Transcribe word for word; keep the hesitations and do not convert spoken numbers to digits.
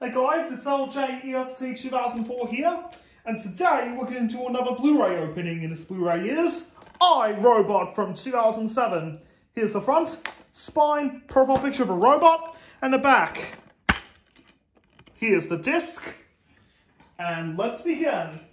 Hey guys, it's L J E S T two thousand four here, and today we're going to do another Blu-ray opening, and this Blu-ray is I, Robot from two thousand seven. Here's the front, spine, profile picture of a robot, and the back. Here's the disc, and let's begin.